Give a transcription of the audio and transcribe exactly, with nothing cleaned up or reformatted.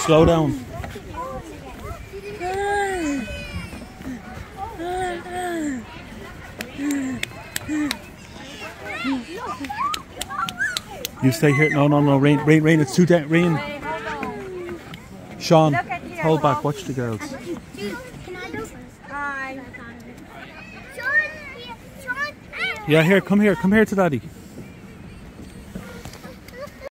Slow down. You stay here. No, no, no. Rain, rain, rain. It's too damp. Rain. Sean, hold back. Watch the girls. Yeah, here. Come here. Come here to Daddy.